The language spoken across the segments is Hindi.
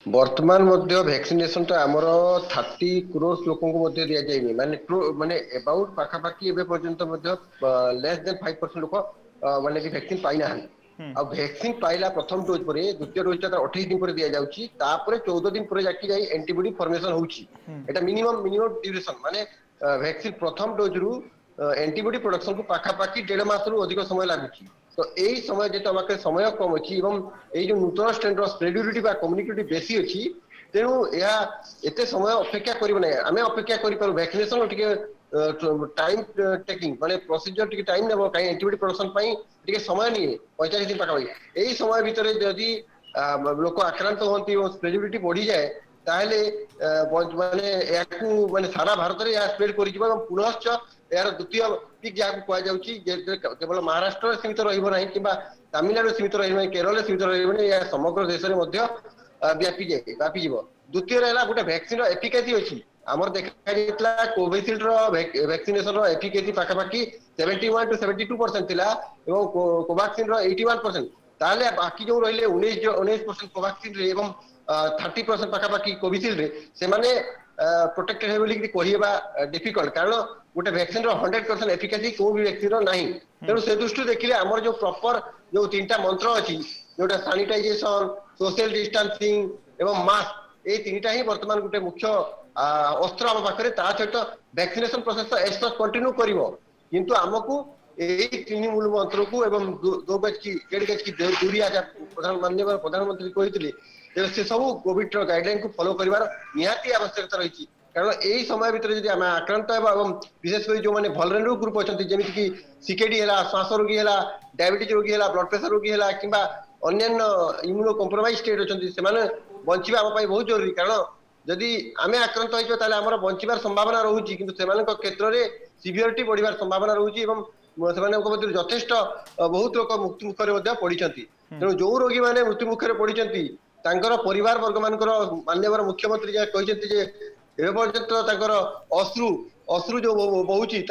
वर्तमान मध्य वैक्सीनेशन तो आमर 30 करोड़ लोक दिया जाए माने माने अबाउट पाखापाखि एबे पर्यंत लेस देन 5% लोक माने वैक्सीन पाई ना आ वैक्सीन पाइला प्रथम डोज पर द्वितीय डोज 28 दिन पर दिया जाउची तापर 14 दिन पर जाकी जाई एंटीबॉडी फॉर्मेशन होउची एटा मिनिमम ड्यूरेशन माने वैक्सीन प्रथम डोज रु एंटीबॉडी प्रोडक्शन को पाखापाखि 1.5 मास रु अधिक समय लागुची। तो यही समय जेत आम समय कम अच्छी ये जो नूतन स्ट्रेन स्प्रेडिबिलिटी कम्युनिटी बेसी अच्छी तेणु यह एते समय अपेक्षा करना आम अपेक्षा करूँ वैक्सीनेशन टाइम टेकिंग माने प्रोसीजर टी टाइम नेब कहीं एंटीबॉडी प्रोडक्शन टी समय निए 45 दिन पाखापाखि यही समय भितर जदि लोक आक्रांत होती और स्प्रेडिबिलिटी बढ़ी जाए ताहले माने माने सारा भारत में स्प्रेड कर पुनश्च यार द्वितीय पिक जहाँ कहुच्छी केवल महाराष्ट्र सीमित रही कि तमिलनाडु सीमित रही केरल सीमित रही समग्र देश में व्यापी द्वितीय रहा गोटे वैक्सीन एफिकेसी अच्छी आमर देखा कोविशील्ड वैक्सीनेशन एफिकेसी पाखापाखि 71 to 72% थिला कोवैक्सीन 81%। ताले बाकी जो रहिले 19% कोवैक्सीन रे एवं 30% पाखापाखि कोविशील्ड से माने प्रोटेक्टेड है बोली कहबा डिफिकल्ट कारण गोटे वैक्सीन 100% एफिकेसी को भी वैक्सीन नहीं तेणु से दृष्टि देखिले आमर जो प्रॉपर जो 3टा मंत्र अच्छी जोटा सैनिटाइजेशन सोशल डिस्टेंसिंग एवं मास्क ये 3टा ही वर्तमान गोटे मुख्य अस्त्र आम पाखे सहित वैक्सीनेशन प्रोसेस एसपस कंटिन्यू किंतु आमको यही 3 मूल मंत्र को एवं 2 गज की 1.5 गज की दूरी आज माननीय प्रधानमंत्री कहते से सब कोविड गाइडलाइन को फॉलो कर निहाती आवश्यकता रही कारण यही समय भितर जब आम आक्रांत विशेषकर जो मैंने भलरेबल ग्रुप अच्छा जमीक सीकेडी है श्वास रोगी है डायबिटीज रोगी है ब्लड प्रेशर रोगी है कि अन्य इम्यूनो कम्प्रोमाइज स्टेट अच्छा से बंचा आम बहुत जरूरी कारण जदि आम आक्रांत होमर बचार संभावना रोचे कि क्षेत्र में सीवियरिटी बढ़िया संभावना रोचे यथेष्ट बहुत लोग मृत्यु मुखर पड़ी तेणु जो रोगी मैंने मृत्यु मुखर पड़ी परिवार वर्ग मान माननीय मुख्यमंत्री कहते एपर्यंत अश्रु अश्रु जो बहुची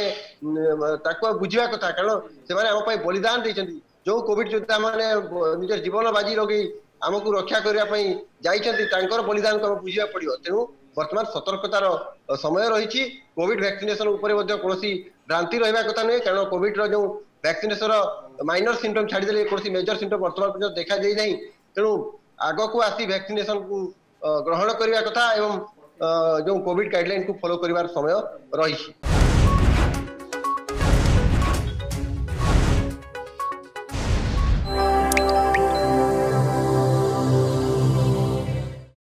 बुझा कथा कारण से आम बलिदान देते जो कोविड योद्धा मैंने निज जीवन बाजी लगे आमको रक्षा करने बलिदान को बुझा पड़ो तेणु बर्तमान सतर्कतार समय रही कोविड वैक्सीनेशन कौन भ्रांति रहा कथा नुहे कारण कोविड जो वैक्सीनेशन माइनर सिम्पटम छाड़दे कौन मेजर सिम्पटम बर्तमान पर्यटन देखा जाए तेणु आग को आसी वैक्सीनेशन को ग्रहण करने कथा एवं जो कोविड गाइडलाइन को फॉलो कर समय रही।